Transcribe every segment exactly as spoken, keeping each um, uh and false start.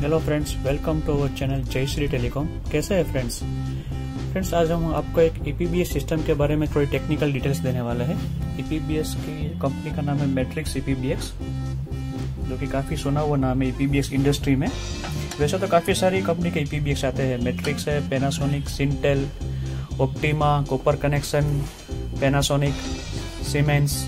Hello friends, welcome to our channel Jai Shri telecom. कैसे हैं friends? Friends आज हम आपको एक E P B S system के बारे में थोड़ी टेक्निकल डिटेल्स देने वाले हैं। ई पी बी एस की कंपनी का नाम है Matrix E P B X, जो कि काफ़ी सुना हुआ नाम है E P B X industry में। वैसे तो काफ़ी सारी कंपनी के ई पी बी एक्स आते हैं। मैट्रिक्स है, Panasonic, Syntel, Optima, copper connection, Panasonic, Siemens,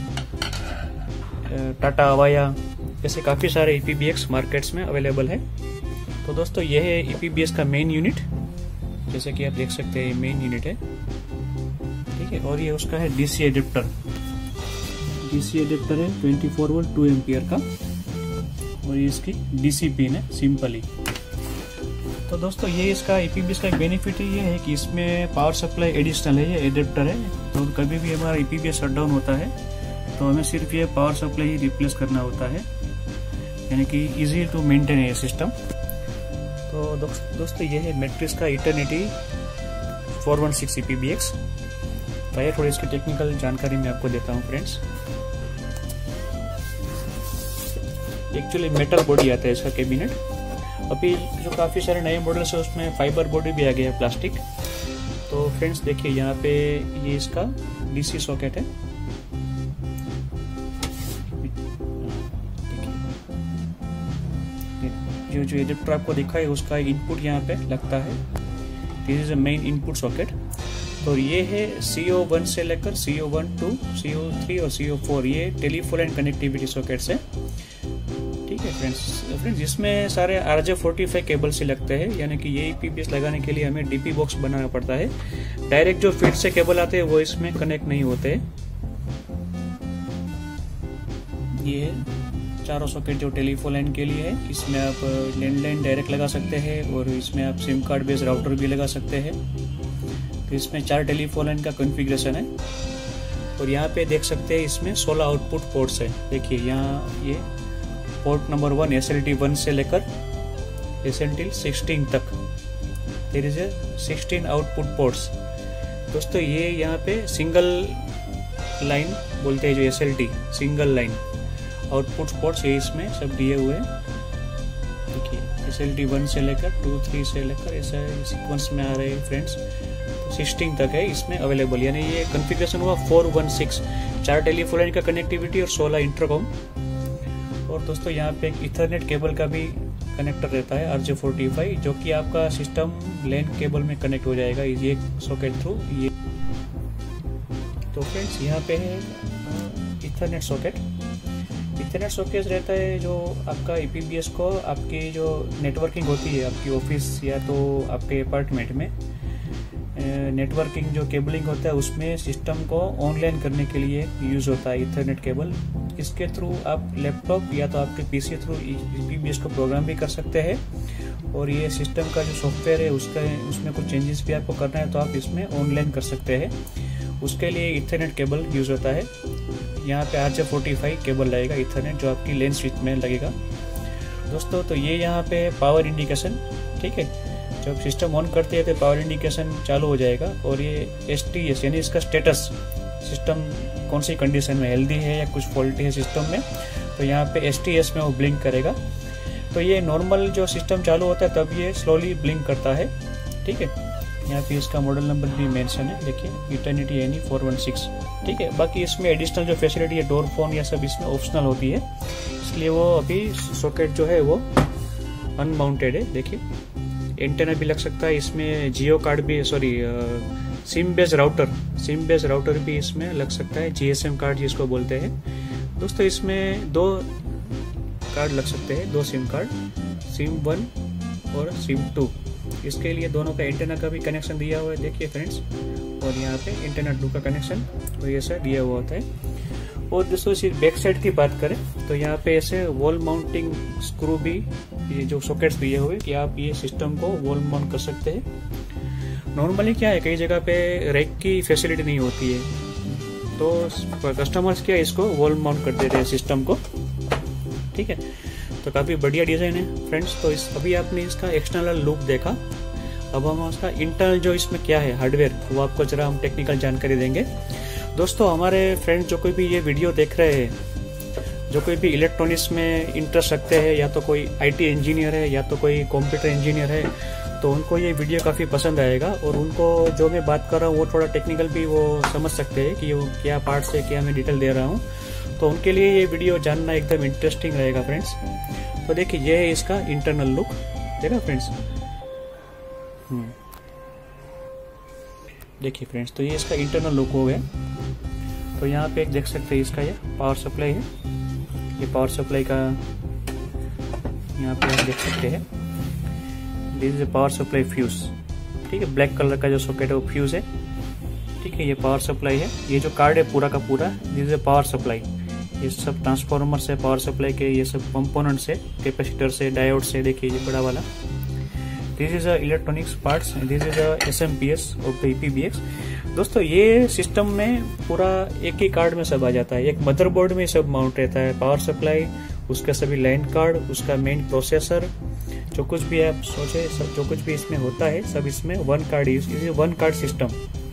Tata Avaya, ऐसे काफ़ी सारे E P B X markets में अवेलेबल है। तो दोस्तों ये है ई पी बी एस का मेन यूनिट, जैसे कि आप देख सकते हैं मेन यूनिट है, ठीक है। और ये उसका है D C adapter. D C adapter है twenty four volt two ampere का, और ये इसकी डी सी पिन है सिंपली। तो दोस्तों ये इसका ई पी बी एस का एक बेनिफिट ये है कि इसमें पावर सप्लाई एडिशनल है, ये एडेप्टर है। तो कभी भी हमारा E P B S shutdown होता है तो हमें सिर्फ ये पावर सप्लाई ही रिप्लेस करना होता है, यानी कि इजी टू मेंटेन है ये सिस्टम। तो दोस्तों ये है मैट्रिक्स का Eternity four one six E P B X. तो ये थोड़ी इसकी टेक्निकल जानकारी मैं आपको देता हूँ फ्रेंड्स। एक्चुअली मेटल बॉडी आता है इसका कैबिनेट। अभी जो काफ़ी सारे नए मॉडल्स है उसमें फाइबर बॉडी भी आ गया है, प्लास्टिक। तो फ्रेंड्स देखिए यहाँ पे ये इसका डी सी सॉकेट है। जो जो एडेप्टर आपको दिखा है उसका इनपुट यहाँ पे लगता है। This is a main input socket. तो ये है सी ओ वन से लेकर C O one two C O three और सी ओ फोर, ये टेलीफोन एंड कनेक्टिविटी सॉकेट्स है, ठीक है फ्रेंड्स। फ्रेंड्स इसमें सारे R J forty five cable से लगते हैं, यानी कि ये ई पी बी एस लगाने के लिए हमें डी पी बॉक्स बनाना पड़ता है। डायरेक्ट जो फीड से केबल आते हैं वो इसमें कनेक्ट नहीं होते। ये चारों सॉकेट जो टेलीफोन लाइन के लिए है, इसमें आप लैंडलाइन डायरेक्ट लगा सकते हैं और इसमें आप सिम कार्ड बेस्ड राउटर भी लगा सकते हैं। तो इसमें चार टेलीफोन लाइन का कॉन्फ़िगरेशन है। और यहाँ पे देख सकते हैं इसमें सोलह आउटपुट पोर्ट्स है। देखिए यहाँ ये port number one S L T one से लेकर एस एल टी सिक्सटीन तक, there is a sixteen output ports. दोस्तों ये यहाँ पे सिंगल लाइन बोलते हैं, जो S L T single line output ports ये इसमें सब दिए हुए हैं। देखिए एस एल टी वन से लेकर टू थ्री से लेकर ऐसा सीक्वेंस में आ रहे हैं फ्रेंड्स, सिक्सटीन तक है इसमें अवेलेबल। यानी ये कॉन्फ़िगरेशन हुआ फोर वन सिक्स, चार टेलीफोन लाइन का कनेक्टिविटी और सोलह इंटरकॉम। और दोस्तों यहाँ पे एक इथरनेट केबल का भी कनेक्टर रहता है आर जे फोर्टी फाइव, जो कि आपका सिस्टम लैन केबल में कनेक्ट हो जाएगा ये सॉकेट थ्रू ये। तो फ्रेंड्स यहाँ पे है इथरनेट सॉकेट। इथरनेट सॉकेट रहता है जो आपका ई पी बी एस को आपकी जो नेटवर्किंग होती है आपकी ऑफिस या तो आपके अपार्टमेंट में, नेटवर्किंग जो केबलिंग होता है उसमें सिस्टम को ऑनलाइन करने के लिए यूज होता है इथरनेट केबल। इसके थ्रू आप लैपटॉप या तो आपके P C through E P B S को प्रोग्राम भी कर सकते हैं। और ये सिस्टम का जो सॉफ्टवेयर है उसका उसमें कुछ चेंजेस भी आपको करना है तो आप इसमें ऑनलाइन कर सकते हैं। उसके लिए इथरनेट केबल यूज होता है। यहाँ पे R J forty five cable लगेगा इथरनेट, जो आपकी लेन स्विच में लगेगा दोस्तों। तो ये यहाँ पे पावर इंडिकेशन, ठीक है, जब सिस्टम ऑन करते हैं तो पावर इंडिकेशन चालू हो जाएगा। और ये एस टी एस यानी इसका स्टेटस, सिस्टम कौन सी कंडीशन में, हेल्दी है या कुछ फॉल्टी है सिस्टम में, तो यहाँ पे एस टी एस में वो ब्लिंक करेगा। तो ये नॉर्मल जो सिस्टम चालू होता है तब ये स्लोली ब्लिंक करता है, ठीक है। यहाँ पे इसका मॉडल नंबर भी मेंशन है, देखिए Eternity NE four one six, ठीक है। बाकी इसमें एडिशनल जो फैसिलिटी है डोर फोन या सब इसमें ऑप्शनल होती है, इसलिए वो अभी सॉकेट जो है वो अनमाउंटेड है। देखिए एंटेना भी लग सकता है इसमें, जियो कार्ड भी, sorry SIM based router SIM based router भी इसमें लग सकता है, जी एस एम कार्ड जिसको बोलते हैं दोस्तों। इसमें दो कार्ड लग सकते हैं, दो सिम कार्ड, सिम वन और सिम टू। इसके लिए दोनों का एंटेना का भी कनेक्शन दिया हुआ है, देखिए फ्रेंड्स। और यहाँ पे एंटेना टू का कनेक्शन और ये सब दिया हुआ होता है। और दोस्तों सिर्फ बैक साइड की बात करें तो यहाँ पे ऐसे वॉल माउंटिंग स्क्रू भी, ये जो सॉकेट्स दिए हुए कि आप ये सिस्टम को वॉल माउंट कर सकते हैं। नॉर्मली क्या है, कई जगह पे रैक की फैसिलिटी नहीं होती है, तो कस्टमर्स क्या इसको वॉल माउंट कर देते हैं सिस्टम को, ठीक है। तो काफ़ी बढ़िया डिज़ाइन है फ्रेंड्स। तो इस अभी आपने इसका एक्सटर्नल लुक देखा, अब हम उसका इंटरनल जो इसमें क्या है हार्डवेयर, वो आपको जरा हम टेक्निकल जानकारी देंगे। दोस्तों हमारे फ्रेंड्स जो कोई भी ये वीडियो देख रहे हैं जो कोई भी इलेक्ट्रॉनिक्स में इंटरेस्ट रखते हैं, या तो कोई आईटी इंजीनियर है या तो कोई कंप्यूटर इंजीनियर है, तो उनको ये वीडियो काफ़ी पसंद आएगा। और उनको जो मैं बात कर रहा हूँ वो थोड़ा टेक्निकल भी वो समझ सकते हैं कि वो क्या पार्ट्स है, क्या मैं डिटेल दे रहा हूँ, तो उनके लिए ये वीडियो जानना एकदम इंटरेस्टिंग रहेगा फ्रेंड्स। तो देखिए ये है इसका इंटरनल लुक, देखा फ्रेंड्स। हम्म देखिए फ्रेंड्स, तो ये इसका इंटरनल लुक हो गया। तो यहाँ पे एक देख सकते हैं इसका ये पावर सप्लाई है, ये पावर सप्लाई का यहाँ पे आप देख सकते हैं। This is power supply fuse, ठीक है, ब्लैक कलर का जो सॉकेट है वो फ्यूज है, ठीक है। ये पावर सप्लाई है, ये जो कार्ड है पूरा का पूरा दिस इज पावर सप्लाई। ये सब ट्रांसफार्मर से पावर सप्लाई के ये सब कंपोनेंट से, कैपेसिटर से, डायोड से, देखिए ये बड़ा वाला। This is a electronics parts, this is a SMPS of the EPBX. दोस्तों ये सिस्टम में पूरा एक ही कार्ड में सब आ जाता है, एक मदरबोर्ड में सब माउंट रहता है। पावर सप्लाई, उसका सभी लाइन कार्ड, उसका मेन प्रोसेसर, जो कुछ भी आप सोचे, सब जो कुछ भी इसमें होता है सब इसमें one card, is one card system.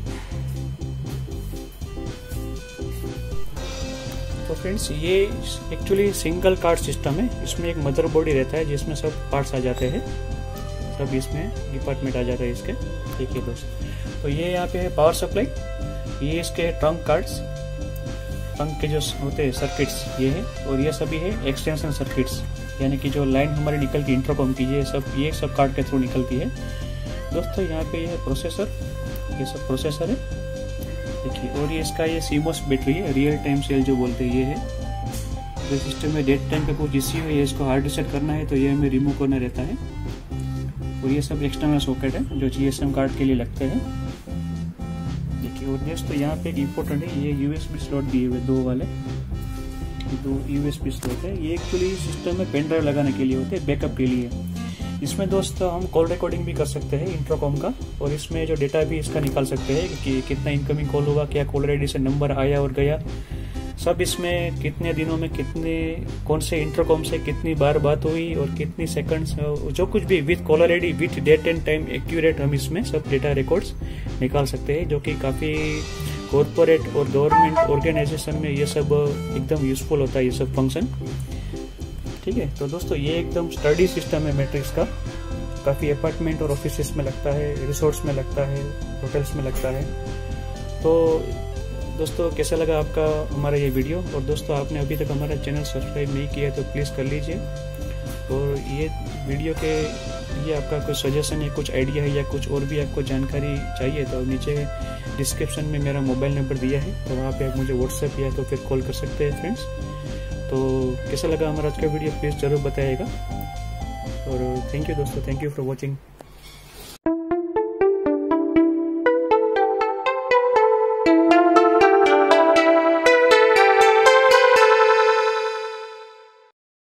तो फ्रेंड्स ये एक्चुअली सिंगल कार्ड सिस्टम है, इसमें एक मदरबोर्ड ही रहता है जिसमें सब पार्ट्स आ जाते हैं, सब इसमें डिपार्टमेंट आ जाता है इसके। देखिए दोस्तों, तो ये यहाँ पे है पावर सप्लाई, ये इसके ट्रंक कार्ड्स, ट्रंक के जो होते हैं सर्किट्स ये है, और ये सभी है एक्सटेंशन सर्किट्स, यानी कि जो लाइन हमारी निकलती है इंटरकॉम की, ये सब ये सब कार्ड के थ्रू निकलती है। दोस्तों यहाँ पे ये प्रोसेसर, ये सब प्रोसेसर है देखिए, और ये इसका ये सीमोस बैटरी है, रियल टाइम सेल जो बोलते हैं ये है। जो सिस्टम में डेट टाइम पे कुछ इश्यू है, ये इसको हार्ड रीसेट करना है तो ये हमें रिमूव करना रहता है। और ये सब एक्सटर्नल सॉकेट है जो जीएसएम कार्ड के लिए लगते हैं देखिए। और दोस्तों यहाँ पे एक इम्पोर्टेंट है, ये यूएसबी स्लॉट दिए हुए दो वाले, दो यूएसबी स्लॉट है। ये एक्चुअली सिस्टम में पेन ड्राइव लगाने के लिए होते हैं, बैकअप के लिए। इसमें दोस्तों हम कॉल रिकॉर्डिंग भी कर सकते हैं इंट्रोकॉम का, और इसमें जो डेटा भी इसका निकाल सकते हैं कि कितना इनकमिंग कॉल हुआ, क्या कॉलर आईडी से नंबर आया और गया, सब इसमें कितने दिनों में कितने कौन से इंटरकॉम से कितनी बार बात हुई और कितनी सेकंड्स, जो कुछ भी with caller ID with date and time accurate हम इसमें सब डेटा रिकॉर्ड्स निकाल सकते हैं, जो कि काफ़ी कॉर्पोरेट और गवर्नमेंट ऑर्गेनाइजेशन में ये सब एकदम यूजफुल होता है ये सब फंक्शन, ठीक है। तो दोस्तों ये एकदम स्टडी सिस्टम है मैट्रिक्स का, काफ़ी अपार्टमेंट और ऑफिस में लगता है, रिसोर्ट्स में लगता है, होटल्स में लगता है। तो दोस्तों कैसा लगा आपका हमारा ये वीडियो, और दोस्तों आपने अभी तक हमारा चैनल सब्सक्राइब नहीं किया तो प्लीज़ कर लीजिए। और ये वीडियो के लिए आपका कुछ सजेशन है, कुछ आइडिया है, या कुछ और भी आपको जानकारी चाहिए तो नीचे डिस्क्रिप्शन में मेरा मोबाइल नंबर दिया है, तो वहाँ पे आप मुझे व्हाट्सएप या तो फिर कॉल कर सकते हैं फ्रेंड्स। तो कैसा लगा हमारा आज का वीडियो प्लीज़ ज़रूर बताइएगा, और थैंक यू दोस्तों, थैंक यू फॉर वॉचिंग।